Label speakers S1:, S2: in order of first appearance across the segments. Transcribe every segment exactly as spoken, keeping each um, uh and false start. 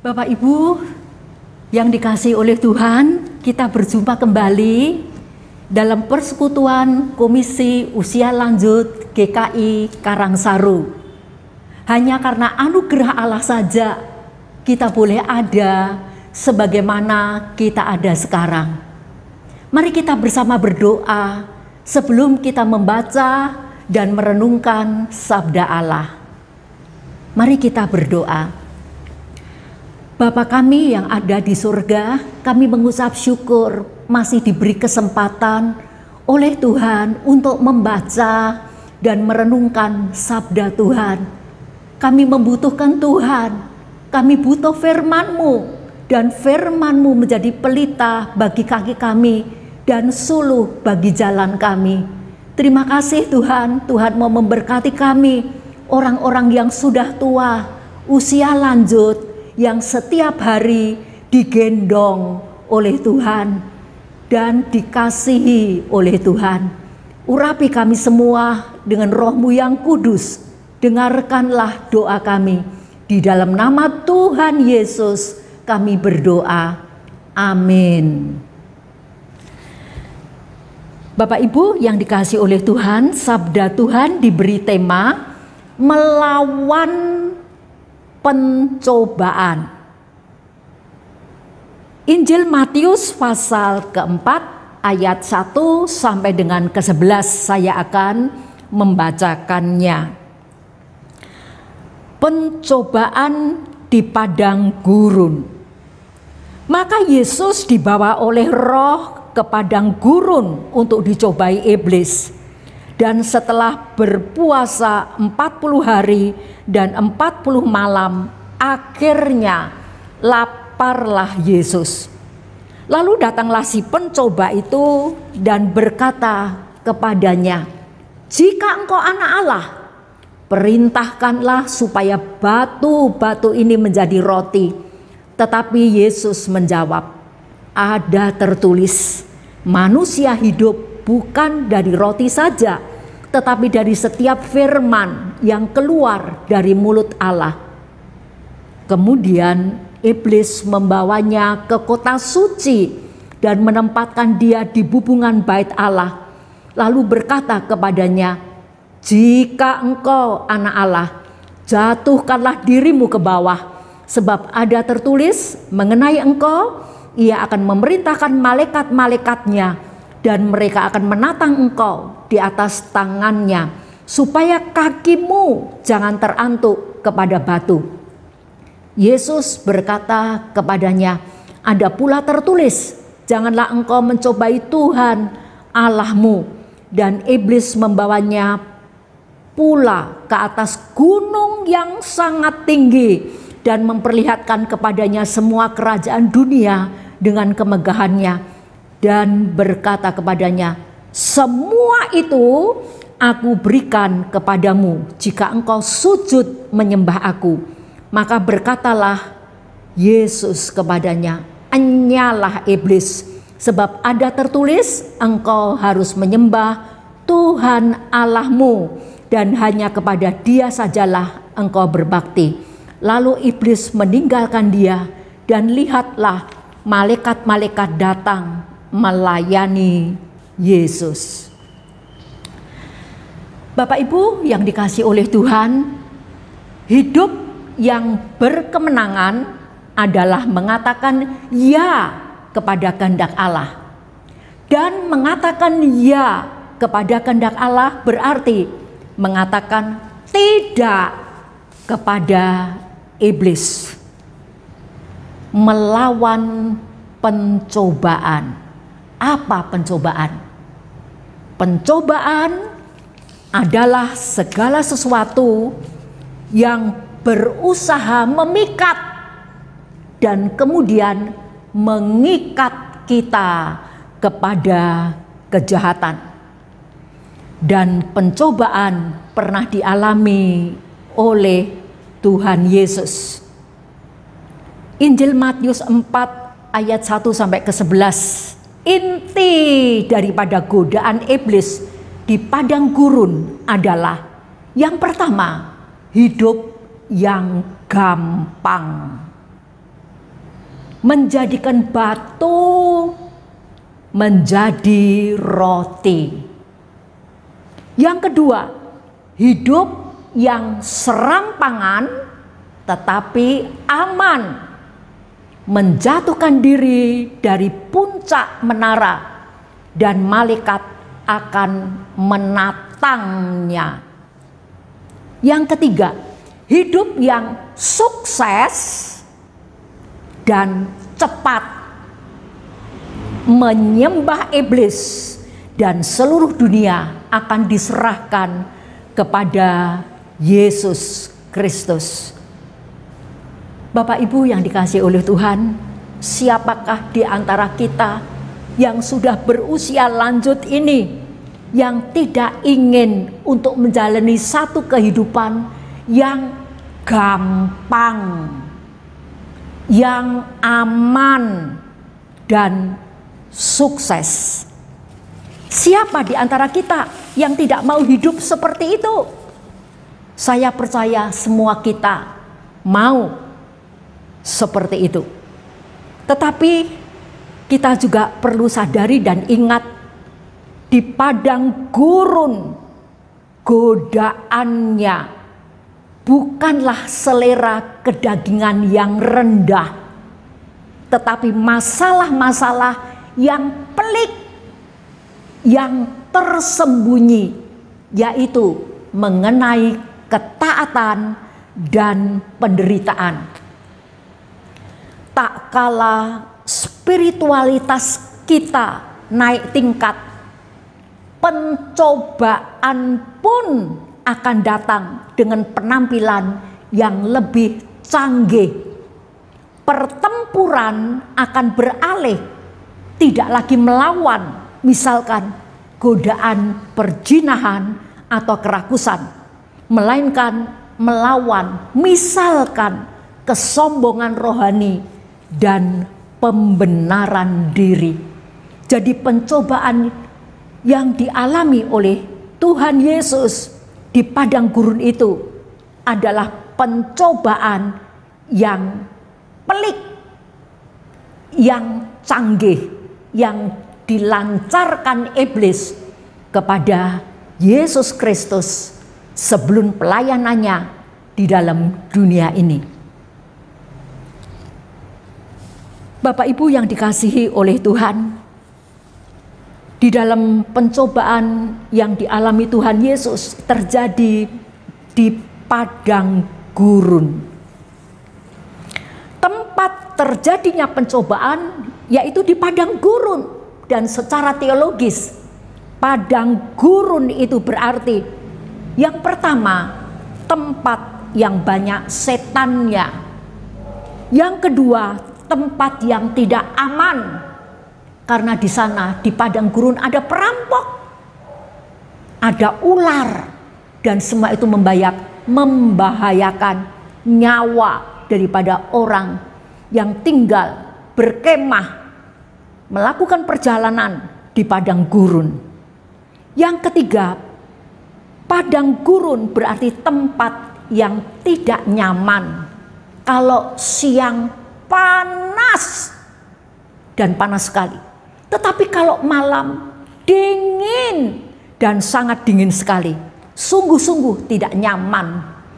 S1: Bapak Ibu yang dikasihi oleh Tuhan, kita berjumpa kembali dalam persekutuan Komisi Usia Lanjut G K I Karangsaru. Hanya karena anugerah Allah saja kita boleh ada sebagaimana kita ada sekarang. Mari kita bersama berdoa sebelum kita membaca dan merenungkan sabda Allah. Mari kita berdoa. Bapa kami yang ada di surga, kami mengucap syukur masih diberi kesempatan oleh Tuhan untuk membaca dan merenungkan sabda Tuhan. Kami membutuhkan Tuhan, kami butuh firman-Mu, dan firman-Mu menjadi pelita bagi kaki kami dan suluh bagi jalan kami. Terima kasih Tuhan, Tuhan mau memberkati kami, orang-orang yang sudah tua, usia lanjut, yang setiap hari digendong oleh Tuhan dan dikasihi oleh Tuhan. Urapi kami semua dengan Roh-Mu yang kudus. Dengarkanlah doa kami. Di dalam nama Tuhan Yesus kami berdoa. Amin. Bapak Ibu yang dikasihi oleh Tuhan, sabda Tuhan diberi tema melawan pencobaan. Injil Matius pasal keempat ayat satu sampai dengan ke sebelas saya akan membacakannya. Pencobaan di padang gurun. Maka Yesus dibawa oleh Roh ke padang gurun untuk dicobai iblis. Dan setelah berpuasa empat puluh hari dan empat puluh malam, akhirnya laparlah Yesus. Lalu datanglah si pencoba itu dan berkata kepadanya, "Jika engkau anak Allah, perintahkanlah supaya batu-batu ini menjadi roti." Tetapi Yesus menjawab, "Ada tertulis, manusia hidup bukan dari roti saja, tetapi dari setiap firman yang keluar dari mulut Allah." Kemudian iblis membawanya ke kota suci dan menempatkan dia di bubungan bait Allah. Lalu berkata kepadanya, "Jika engkau anak Allah, jatuhkanlah dirimu ke bawah, sebab ada tertulis mengenai engkau, ia akan memerintahkan malaikat-malaikatnya, dan mereka akan menatang engkau di atas tangannya, supaya kakimu jangan terantuk kepada batu." Yesus berkata kepadanya, "Ada pula tertulis, janganlah engkau mencobai Tuhan Allahmu." Dan iblis membawanya pula ke atas gunung yang sangat tinggi dan memperlihatkan kepadanya semua kerajaan dunia dengan kemegahannya. Dan berkata kepadanya, "Semua itu aku berikan kepadamu jika engkau sujud menyembah aku." Maka berkatalah Yesus kepadanya, "Enyalah iblis, sebab ada tertulis, engkau harus menyembah Tuhan Allahmu, dan hanya kepada Dia sajalah engkau berbakti." Lalu iblis meninggalkan dia, dan lihatlah malaikat-malaikat datang melayani Yesus. Bapak Ibu yang dikasihi oleh Tuhan, hidup yang berkemenangan adalah mengatakan ya kepada kehendak Allah. Dan mengatakan ya kepada kehendak Allah berarti mengatakan tidak kepada iblis. Melawan pencobaan. Apa pencobaan? Pencobaan adalah segala sesuatu yang berusaha memikat dan kemudian mengikat kita kepada kejahatan. Dan pencobaan pernah dialami oleh Tuhan Yesus. Injil Matius empat ayat satu sampai ke sebelas. Inti daripada godaan iblis di padang gurun adalah yang pertama, hidup yang gampang. menjadikan batu menjadi roti. Yang kedua, hidup yang serampangan tetapi aman, menjatuhkan diri dari puncak menara dan malaikat akan menatangnya. Yang ketiga, hidup yang sukses dan cepat, menyembah iblis dan seluruh dunia akan diserahkan kepada Yesus Kristus. Bapak Ibu yang dikasihi oleh Tuhan, siapakah di antara kita yang sudah berusia lanjut ini yang tidak ingin untuk menjalani satu kehidupan yang gampang, yang aman, dan sukses? Siapa di antara kita yang tidak mau hidup seperti itu? Saya percaya semua kita mau seperti itu. Tetapi kita juga perlu sadari dan ingat, di padang gurun godaannya bukanlah selera kedagingan yang rendah, tetapi masalah-masalah yang pelik, yang tersembunyi, yaitu mengenai ketaatan dan penderitaan. Tak kala spiritualitas kita naik tingkat, pencobaan pun akan datang dengan penampilan yang lebih canggih. Pertempuran akan beralih, tidak lagi melawan, misalkan godaan perjinahan atau kerakusan, melainkan melawan, misalkan kesombongan rohani dan pembenaran diri. Jadi pencobaan yang dialami oleh Tuhan Yesus di padang gurun itu adalah pencobaan yang pelik, yang canggih, yang dilancarkan iblis kepada Yesus Kristus sebelum pelayanannya di dalam dunia ini. Bapak Ibu yang dikasihi oleh Tuhan, di dalam pencobaan yang dialami Tuhan Yesus terjadi di padang gurun. Tempat terjadinya pencobaan yaitu di padang gurun. Dan secara teologis, padang gurun itu berarti yang pertama, tempat yang banyak setannya. Yang kedua, tempat yang tidak aman. Karena di sana di padang gurun ada perampok, ada ular, dan semua itu membayak, membahayakan nyawa daripada orang yang tinggal berkemah, melakukan perjalanan di padang gurun. Yang ketiga, padang gurun berarti tempat yang tidak nyaman. Kalau siang panas dan panas sekali. Tetapi kalau malam dingin dan sangat dingin sekali, sungguh-sungguh tidak nyaman.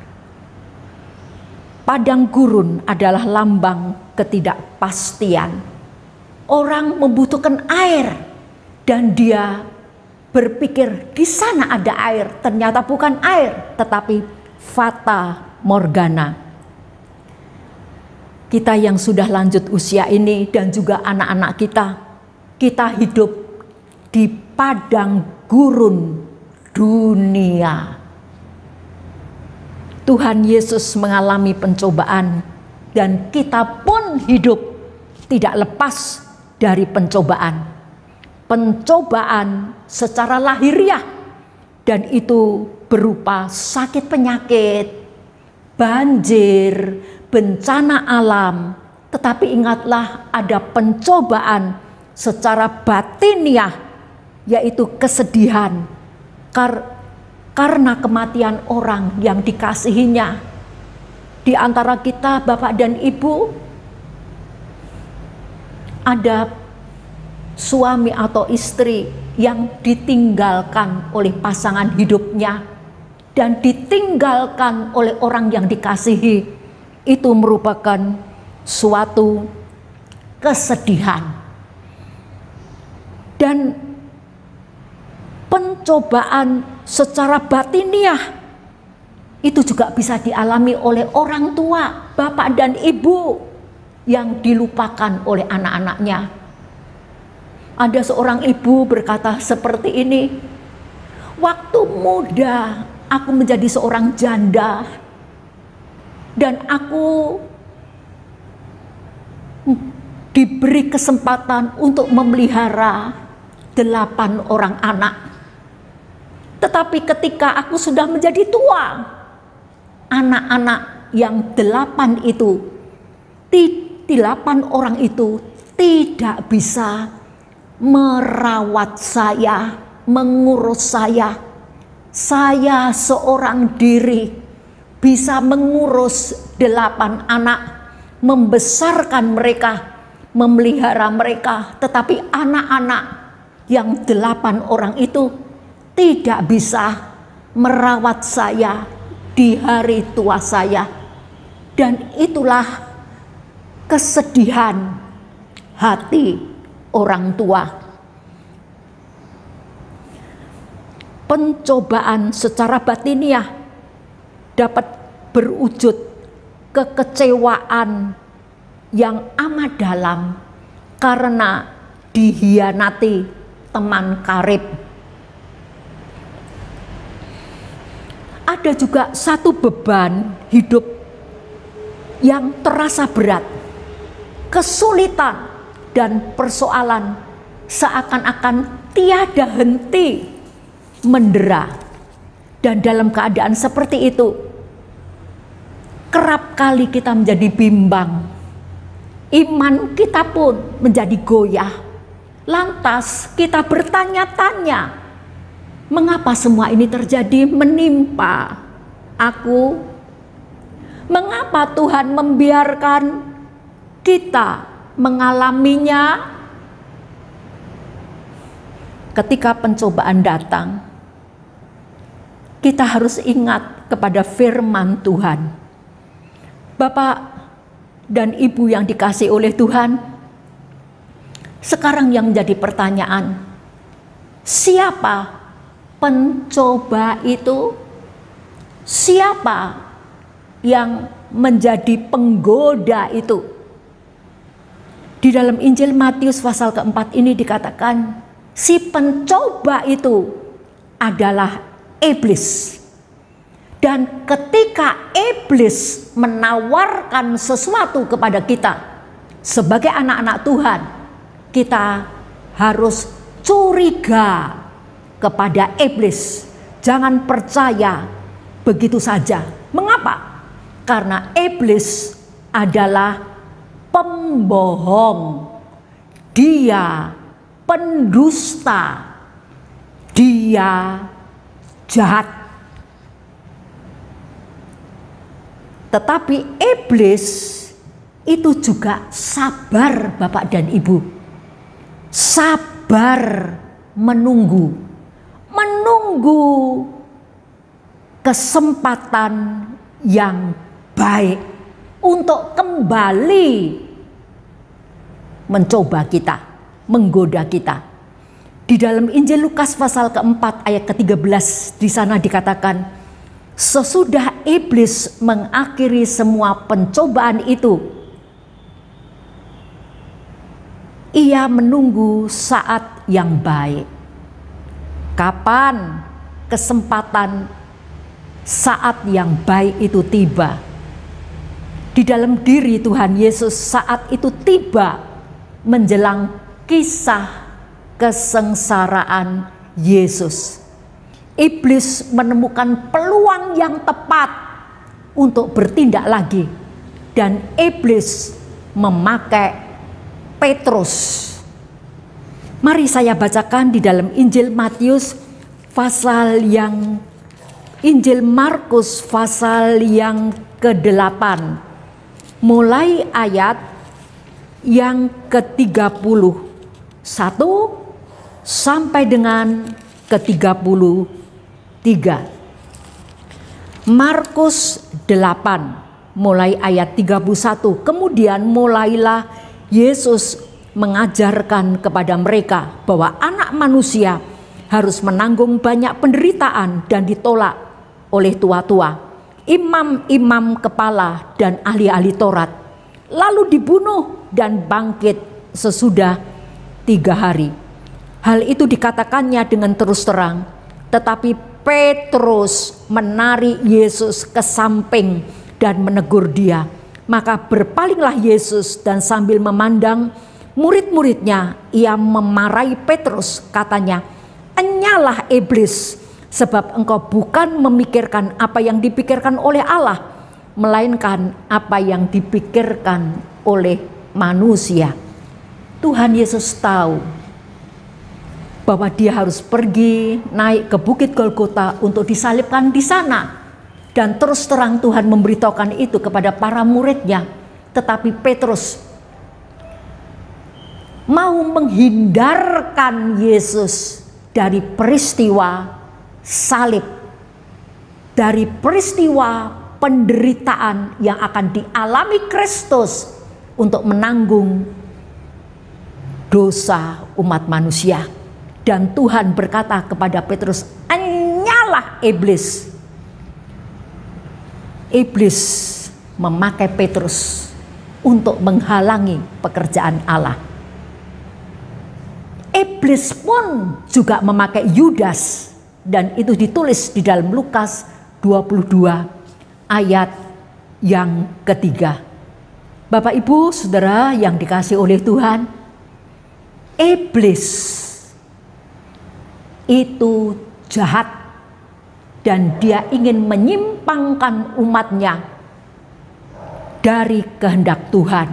S1: Padang gurun adalah lambang ketidakpastian. Orang membutuhkan air dan dia berpikir di sana ada air, ternyata bukan air, tetapi fata morgana. Kita yang sudah lanjut usia ini dan juga anak-anak kita, kita hidup di padang gurun dunia. Tuhan Yesus mengalami pencobaan dan kita pun hidup tidak lepas dari pencobaan. Pencobaan secara lahiriah, dan itu berupa sakit penyakit, banjir, bencana alam. Tetapi ingatlah ada pencobaan secara batiniah, yaitu kesedihan kar karena kematian orang yang dikasihinya. Di antara kita Bapak dan Ibu ada suami atau istri yang ditinggalkan oleh pasangan hidupnya dan ditinggalkan oleh orang yang dikasihi, itu merupakan suatu kesedihan. Dan pencobaan secara batiniah itu juga bisa dialami oleh orang tua, bapak dan ibu yang dilupakan oleh anak-anaknya. Ada seorang ibu berkata seperti ini, "Waktu muda aku menjadi seorang janda dan aku diberi kesempatan untuk memelihara delapan orang anak. Tetapi ketika aku sudah menjadi tua, anak-anak yang delapan itu, delapan orang itu tidak bisa merawat saya, mengurus saya. Saya seorang diri bisa mengurus delapan anak, membesarkan mereka, memelihara mereka. Tetapi anak-anak yang delapan orang itu tidak bisa merawat saya di hari tua saya." Dan itulah kesedihan hati orang tua. Pencobaan secara batiniah dapat berwujud kekecewaan yang amat dalam karena dihianati teman karib. Ada juga satu beban hidup yang terasa berat, kesulitan dan persoalan seakan-akan tiada henti mendera. Dan dalam keadaan seperti itu, kerap kali kita menjadi bimbang, iman kita pun menjadi goyah. Lantas kita bertanya-tanya, mengapa semua ini terjadi menimpa aku? Mengapa Tuhan membiarkan kita mengalaminya? Ketika pencobaan datang, kita harus ingat kepada firman Tuhan. Bapak dan Ibu yang dikasihi oleh Tuhan, sekarang yang menjadi pertanyaan, siapa pencoba itu? Siapa yang menjadi penggoda itu? Di dalam Injil Matius pasal keempat ini dikatakan, si pencoba itu adalah iblis. Dan ketika iblis menawarkan sesuatu kepada kita sebagai anak-anak Tuhan, kita harus curiga kepada iblis. Jangan percaya begitu saja. Mengapa? Karena iblis adalah pembohong. Dia pendusta. Dia jahat. Tetapi iblis itu juga sabar, Bapak dan Ibu. Sabar menunggu. Menunggu kesempatan yang baik untuk kembali mencoba kita, menggoda kita. Di dalam Injil Lukas pasal keempat ayat ketiga belas di sana dikatakan, sesudah iblis mengakhiri semua pencobaan itu, ia menunggu saat yang baik. Kapan kesempatan saat yang baik itu tiba? Di dalam diri Tuhan Yesus saat itu tiba menjelang kisah kesengsaraan Yesus. Iblis menemukan peluang yang tepat untuk bertindak lagi, dan iblis memakai Petrus. Mari saya bacakan di dalam Injil Matius pasal yang Injil Markus pasal yang kedelapan, mulai ayat yang ke tiga puluh satu sampai dengan ke tiga puluh tiga. Markus delapan mulai ayat tiga puluh satu. Kemudian mulailah Yesus mengajarkan kepada mereka bahwa anak manusia harus menanggung banyak penderitaan dan ditolak oleh tua-tua, imam-imam kepala dan ahli-ahli Taurat, lalu dibunuh dan bangkit sesudah tiga hari. Hal itu dikatakannya dengan terus terang, tetapi Petrus menarik Yesus ke samping dan menegur dia. Maka berpalinglah Yesus dan sambil memandang murid-muridnya, ia memarahi Petrus, katanya, "Enyalah iblis, sebab engkau bukan memikirkan apa yang dipikirkan oleh Allah, melainkan apa yang dipikirkan oleh manusia." Tuhan Yesus tahu bahwa dia harus pergi naik ke Bukit Golgota untuk disalibkan di sana. Dan terus terang Tuhan memberitahukan itu kepada para muridnya. Tetapi Petrus mau menghindarkan Yesus dari peristiwa salib, dari peristiwa penderitaan yang akan dialami Kristus untuk menanggung dosa umat manusia. Dan Tuhan berkata kepada Petrus, "Enyalah iblis." Iblis memakai Petrus untuk menghalangi pekerjaan Allah. Iblis pun juga memakai Yudas, dan itu ditulis di dalam Lukas dua puluh dua ayat yang ketiga. Bapak, Ibu, Saudara yang dikasihi oleh Tuhan, iblis itu jahat dan dia ingin menyimpangkan umatnya dari kehendak Tuhan.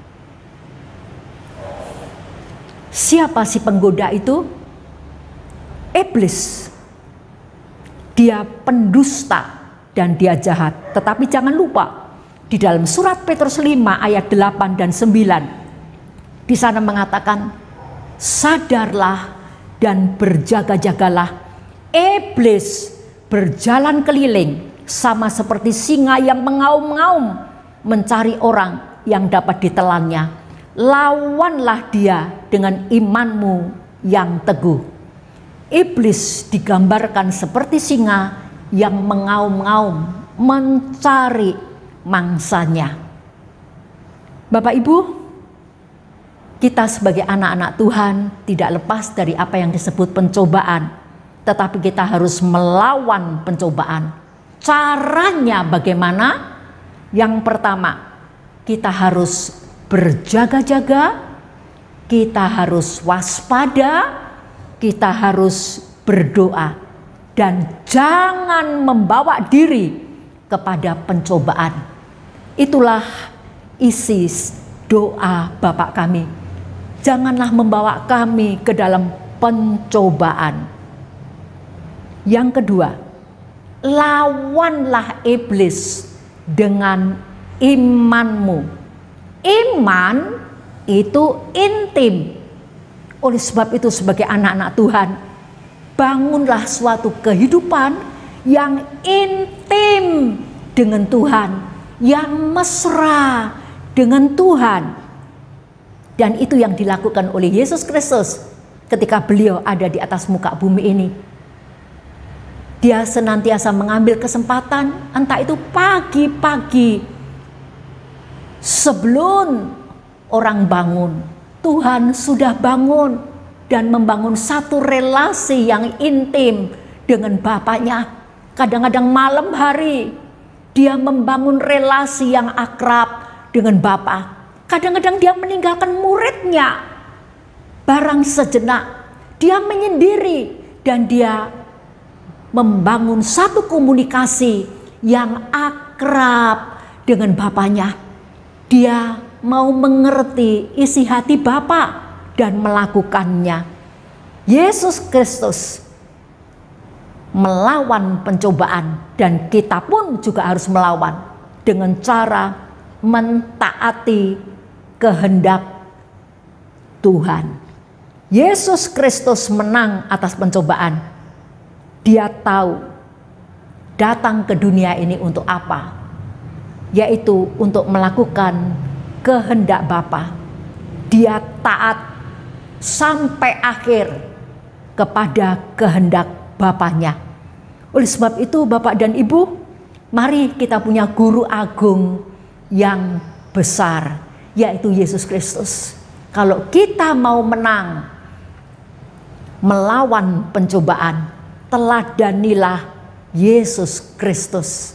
S1: Siapa si penggoda itu? Iblis. Dia pendusta dan dia jahat. Tetapi jangan lupa, di dalam surat Petrus lima ayat delapan dan sembilan, di sana mengatakan, "Sadarlah dan berjaga-jagalah, iblis berjalan keliling sama seperti singa yang mengaum-ngaum mencari orang yang dapat ditelannya. Lawanlah dia dengan imanmu yang teguh." Iblis digambarkan seperti singa yang mengaum-ngaum mencari mangsanya. Bapak, Ibu, kita sebagai anak-anak Tuhan tidak lepas dari apa yang disebut pencobaan, tetapi kita harus melawan pencobaan. Caranya bagaimana? Yang pertama, kita harus berjaga-jaga, kita harus waspada, kita harus berdoa, dan jangan membawa diri kepada pencobaan. Itulah isi doa Bapa kami. Janganlah membawa kami ke dalam pencobaan. Yang kedua, lawanlah iblis dengan imanmu. Iman itu intim. Oleh sebab itu, sebagai anak-anak Tuhan, bangunlah suatu kehidupan yang intim dengan Tuhan, yang mesra dengan Tuhan. Dan itu yang dilakukan oleh Yesus Kristus ketika beliau ada di atas muka bumi ini. Dia senantiasa mengambil kesempatan, entah itu pagi-pagi sebelum orang bangun, Tuhan sudah bangun dan membangun satu relasi yang intim dengan Bapaknya. Kadang-kadang malam hari dia membangun relasi yang akrab dengan Bapa. Kadang-kadang dia meninggalkan muridnya barang sejenak. Dia menyendiri dan dia membangun satu komunikasi yang akrab dengan Bapaknya. Dia mau mengerti isi hati Bapa dan melakukannya. Yesus Kristus melawan pencobaan, dan kita pun juga harus melawan dengan cara mentaati kehendak Tuhan. Yesus Kristus menang atas pencobaan. Dia tahu datang ke dunia ini untuk apa? Yaitu untuk melakukan kehendak Bapa. Dia taat sampai akhir kepada kehendak Bapaknya. Oleh sebab itu Bapak dan Ibu, mari kita punya guru agung yang besar, yaitu Yesus Kristus. Kalau kita mau menang melawan pencobaan, teladanilah Yesus Kristus.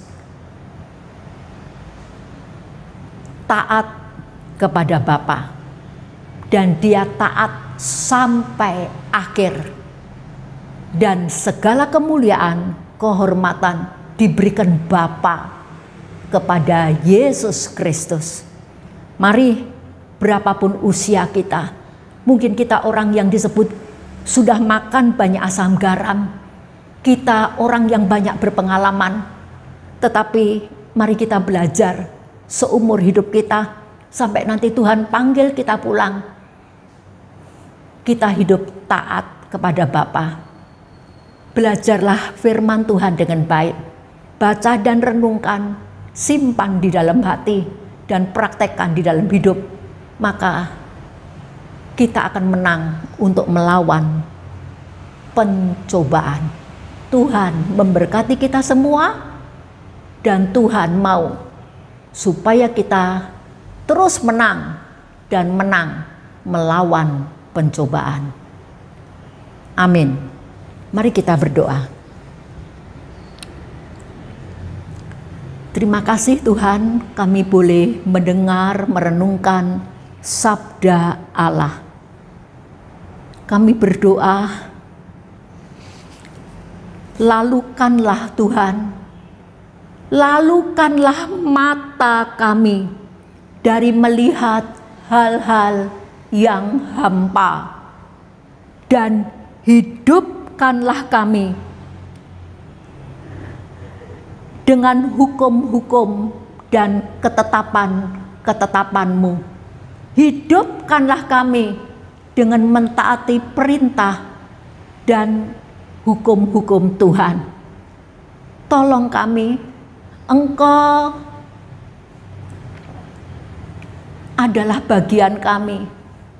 S1: Taat kepada Bapa, dan dia taat sampai akhir. Dan segala kemuliaan, kehormatan diberikan Bapa kepada Yesus Kristus. Mari, berapapun usia kita, mungkin kita orang yang disebut sudah makan banyak asam garam, kita orang yang banyak berpengalaman, tetapi mari kita belajar seumur hidup kita sampai nanti Tuhan panggil kita pulang, kita hidup taat kepada Bapa. Belajarlah firman Tuhan dengan baik, baca dan renungkan, simpan di dalam hati, dan praktekkan di dalam hidup, maka kita akan menang untuk melawan pencobaan. Tuhan memberkati kita semua, dan Tuhan mau supaya kita terus menang dan menang melawan pencobaan. Amin. Mari kita berdoa. Terima kasih Tuhan, kami boleh mendengar, merenungkan sabda Allah. Kami berdoa, lalukanlah Tuhan, lalukanlah mata kami dari melihat hal-hal yang hampa, dan hidupkanlah kami dengan hukum-hukum dan ketetapan-ketetapan-Mu. Hidupkanlah kami dengan mentaati perintah dan hukum-hukum Tuhan. Tolong kami, Engkau adalah bagian kami.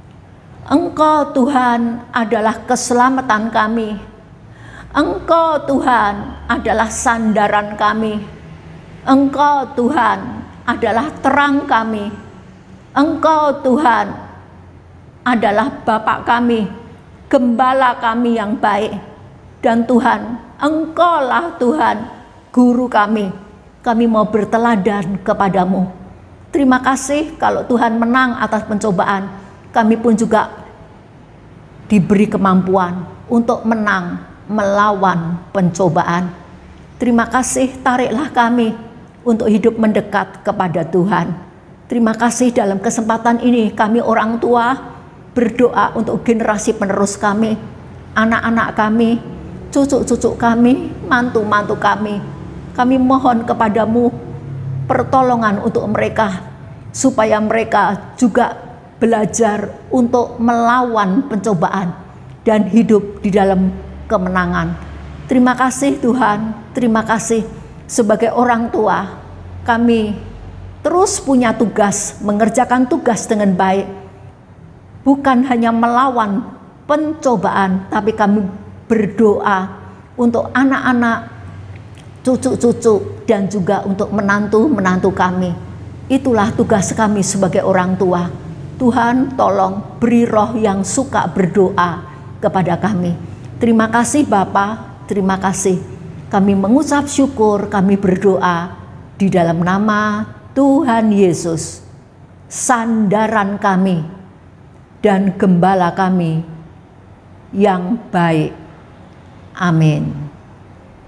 S1: Engkau Tuhan adalah keselamatan kami. Engkau Tuhan adalah sandaran kami. Engkau Tuhan adalah terang kami. Engkau Tuhan adalah Bapa kami, gembala kami yang baik. Dan Tuhan, Engkaulah Tuhan, guru kami. Kami mau berteladan kepadamu. Terima kasih kalau Tuhan menang atas pencobaan. Kami pun juga diberi kemampuan untuk menang melawan pencobaan. Terima kasih, tariklah kami untuk hidup mendekat kepada Tuhan. Terima kasih dalam kesempatan ini kami orang tua berdoa untuk generasi penerus kami, anak-anak kami, cucu-cucu kami, mantu-mantu kami. Kami mohon kepadamu pertolongan untuk mereka, supaya mereka juga belajar untuk melawan pencobaan dan hidup di dalam kemenangan. Terima kasih Tuhan, terima kasih sebagai orang tua kami terus punya tugas, mengerjakan tugas dengan baik. Bukan hanya melawan pencobaan, tapi kami berdoa untuk anak-anak, cucu-cucu, dan juga untuk menantu-menantu kami. Itulah tugas kami sebagai orang tua. Tuhan tolong beri roh yang suka berdoa kepada kami. Terima kasih Bapa, terima kasih. Kami mengucap syukur, kami berdoa di dalam nama Tuhan Yesus, sandaran kami dan gembala kami yang baik. Amin.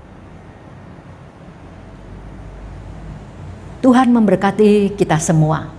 S1: Tuhan memberkati kita semua.